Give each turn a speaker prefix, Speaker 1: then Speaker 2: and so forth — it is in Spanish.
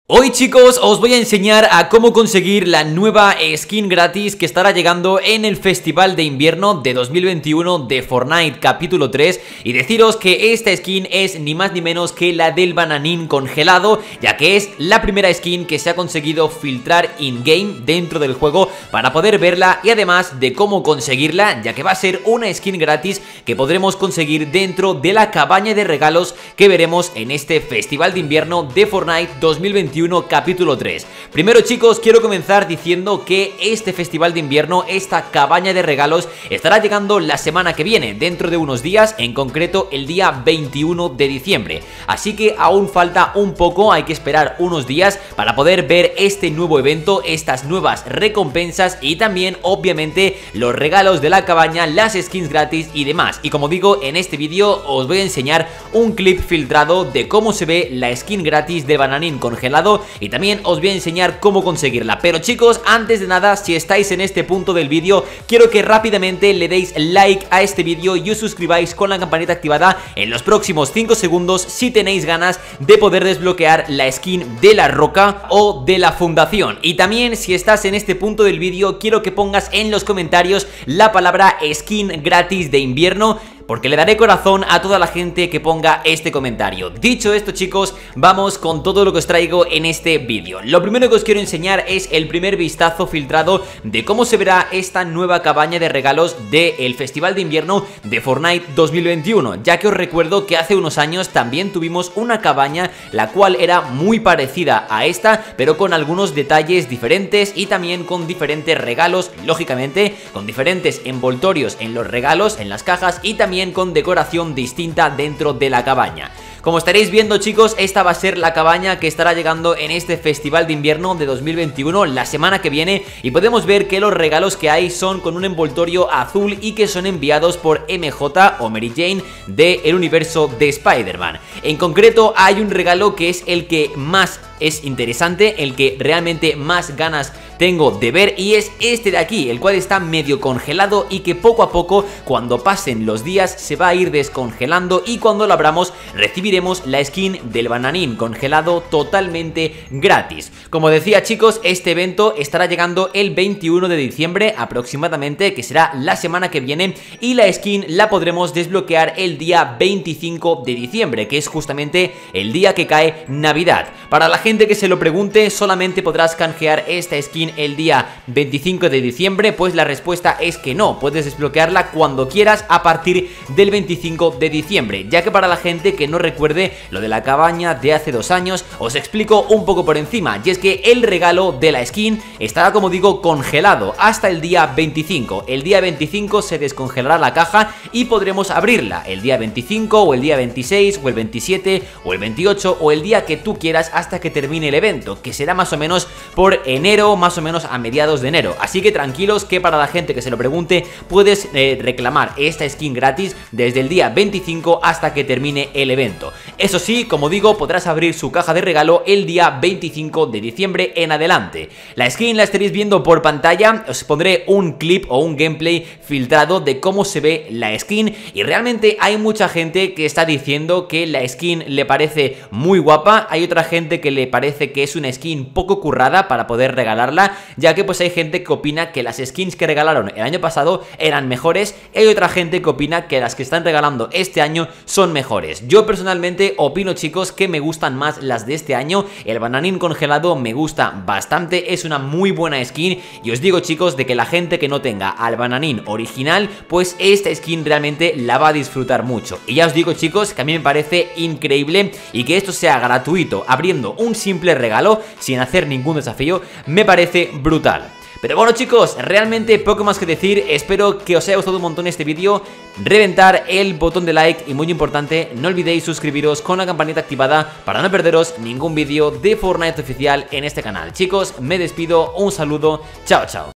Speaker 1: Hoy chicos os voy a enseñar a cómo conseguir la nueva skin gratis que estará llegando en el Festival de Invierno de 2021 de Fortnite capítulo 3 y deciros que esta skin es ni más ni menos que la del bananín congelado, ya que es la primera skin que se ha conseguido filtrar in-game dentro del juego para poder verla y además de cómo conseguirla, ya que va a ser una skin gratis que podremos conseguir dentro de la cabaña de regalos que veremos en este Festival de Invierno de Fortnite 2021 capítulo 3. Primero chicos, quiero comenzar diciendo que este Festival de Invierno, esta cabaña de regalos, estará llegando la semana que viene, dentro de unos días, en concreto el día 21 de diciembre. Así que aún falta un poco, hay que esperar unos días para poder ver este nuevo evento, estas nuevas recompensas y también obviamente los regalos de la cabaña, las skins gratis y demás. Y como digo, en este vídeo os voy a enseñar un clip filtrado de cómo se ve la skin gratis de bananín congelado y también os voy a enseñar cómo conseguirla. Pero chicos, antes de nada, si estáis en este punto del vídeo, quiero que rápidamente le deis like a este vídeo y os suscribáis con la campanita activada en los próximos 5 segundos si tenéis ganas de poder desbloquear la skin de la roca o de la fundación. Y también si estás en este punto del vídeo, quiero que pongas en los comentarios la palabra skin gratis de invierno, porque le daré corazón a toda la gente que ponga este comentario. Dicho esto chicos, vamos con todo lo que os traigo en este vídeo. Lo primero que os quiero enseñar es el primer vistazo filtrado de cómo se verá esta nueva cabaña de regalos del Festival de Invierno de Fortnite 2021, ya que os recuerdo que hace unos años también tuvimos una cabaña la cual era muy parecida a esta, pero con algunos detalles diferentes y también con diferentes regalos, lógicamente con diferentes envoltorios en los regalos, en las cajas y también con decoración distinta dentro de la cabaña. Como estaréis viendo chicos, esta va a ser la cabaña que estará llegando en este Festival de Invierno de 2021 la semana que viene y podemos ver que los regalos que hay son con un envoltorio azul y que son enviados por MJ o Mary Jane del universo de Spider-Man. En concreto hay un regalo que es el que más es interesante, el que realmente más ganas tengo de ver, y es este de aquí, el cual está medio congelado y que poco a poco, cuando pasen los días, se va a ir descongelando y cuando lo abramos recibiremos la skin del bananín congelado totalmente gratis. Como decía chicos, este evento estará llegando el 21 de diciembre aproximadamente, que será la semana que viene, y la skin la podremos desbloquear el día 25 de diciembre, que es justamente el día que cae Navidad. Para la gente que se lo pregunte, solamente podrás canjear esta skin el día 25 de diciembre, pues la respuesta es que no, puedes desbloquearla cuando quieras a partir del 25 de diciembre, ya que para la gente que no recuerde lo de la cabaña de hace 2 años, os explico un poco por encima, y es que el regalo de la skin estará, como digo, congelado hasta el día 25. El día 25 se descongelará la caja y podremos abrirla el día 25 o el día 26 o el 27 o el 28 o el día que tú quieras hasta que termine el evento, que será más o menos por enero, más o menos a mediados de enero. Así que tranquilos, que para la gente que se lo pregunte, puedes reclamar esta skin gratis desde el día 25 hasta que termine el evento. Eso sí, como digo, podrás abrir su caja de regalo el día 25 de diciembre en adelante. La skin la estaréis viendo por pantalla, os pondré un clip o un gameplay filtrado de cómo se ve la skin y realmente hay mucha gente que está diciendo que la skin le parece muy guapa, hay otra gente que le parece que es una skin poco currada para poder regalarla, ya que pues hay gente que opina que las skins que regalaron el año pasado eran mejores y hay otra gente que opina que las que están regalando este año son mejores. Yo personalmente opino chicos que me gustan más las de este año, el bananín congelado me gusta bastante, es una muy buena skin y os digo chicos de que la gente que no tenga al bananín original, pues esta skin realmente la va a disfrutar mucho. Y ya os digo chicos que a mí me parece increíble y que esto sea gratuito abriendo un simple regalo sin hacer ningún desafío me parece brutal. Pero bueno chicos, realmente poco más que decir, espero que os haya gustado un montón este vídeo, reventar el botón de like y muy importante, no olvidéis suscribiros con la campanita activada para no perderos ningún vídeo de Fortnite oficial en este canal. Chicos, me despido, un saludo, chao chao.